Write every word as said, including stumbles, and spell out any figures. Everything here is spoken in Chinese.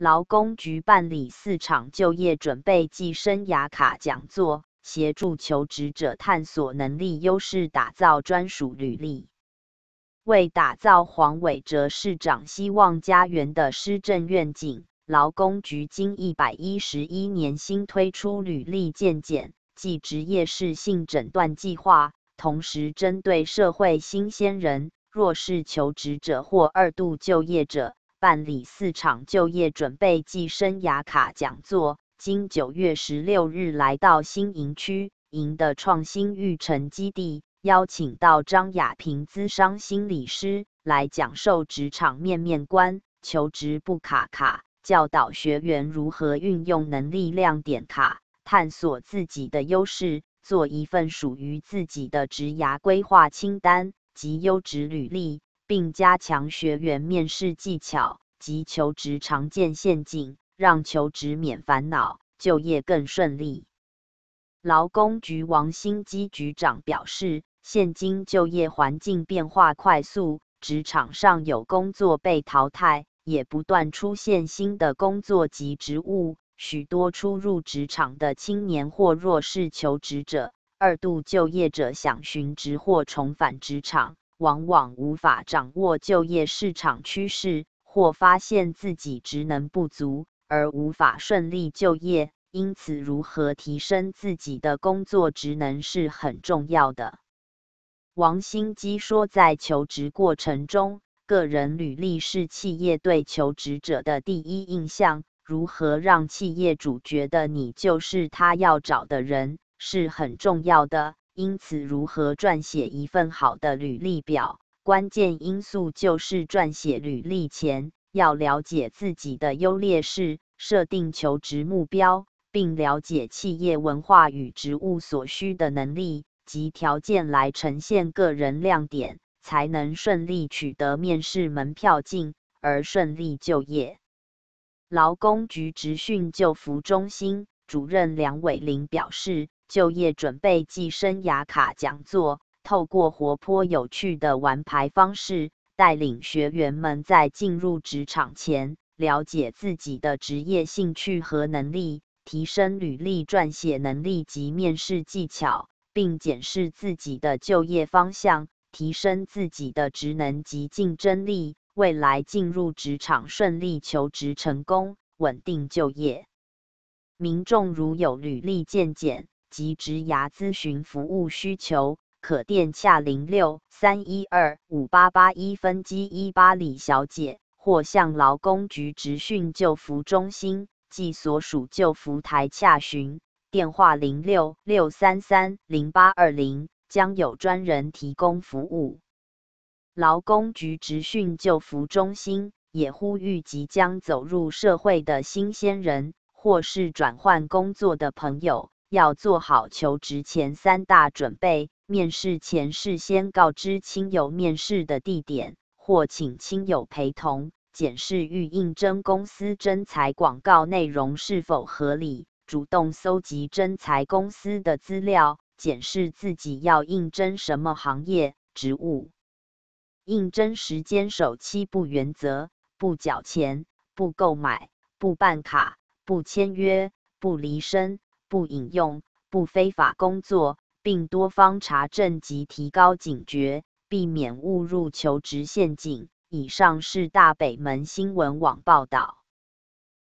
劳工局办理四场就业准备暨生涯卡讲座，协助求职者探索能力优势，打造专属履历。为打造黄伟哲市长希望家园的施政愿景，劳工局经一百一十一年新推出履历健检暨职业适性诊断计划，同时针对社会新鲜人、弱势求职者或二度就业者，办理四场就业准备暨生涯卡讲座。经九月十六日来到新营区营的创新育成基地，邀请到张雅萍资商心理师来讲授职场面面观，求职不卡卡，教导学员如何运用能力亮点卡，探索自己的优势，做一份属于自己的职涯规划清单及优质履历，并加强学员面试技巧及求职常见陷阱，让求职免烦恼，就业更顺利。劳工局王新基局长表示，现今就业环境变化快速，职场上有工作被淘汰，也不断出现新的工作及职务。许多初入职场的青年或弱势求职者、二度就业者想寻职或重返职场，往往无法掌握就业市场趋势，或发现自己职能不足，而无法顺利就业。因此，如何提升自己的工作职能是很重要的。王新基说，在求职过程中，个人履历是企业对求职者的第一印象，如何让企业主觉得你就是他要找的人，是很重要的。因此，如何撰写一份好的履历表，关键因素就是撰写履历前，要了解自己的优劣势，设定求职目标，并了解企业文化与职务所需的能力及条件来呈现个人亮点，才能顺利取得面试门票进而顺利就业。劳工局职训就服中心主任梁伟玲表示，就业准备暨生涯卡讲座透过活泼有趣的玩牌方式，带领学员们在进入职场前，了解自己的职业兴趣和能力，提升履历撰写能力及面试技巧，并检视自己的就业方向，提升自己的职能及竞争力，未来进入职场顺利求职成功，稳定就业。民众如有履历健检及职涯咨询服务需求，可电洽零六三一二五八八一分机一八李小姐，或向劳工局职训就服中心及所属就服台洽询，电话零六六三三零八二零，将有专人提供服务。劳工局职训就服中心也呼吁即将走入社会的新鲜人，或是转换工作的朋友，要做好求职前三大准备。面试前事先告知亲友面试的地点，或请亲友陪同，检视预应征公司征才广告内容是否合理，主动搜集征才公司的资料，检视自己要应征什么行业、职务。应征时坚守七不原则：不缴钱、不购买、不办卡、不签约、不离身、不引用、不非法工作，并多方查证及提高警觉，避免误入求职陷阱。以上是大北门新闻网报道。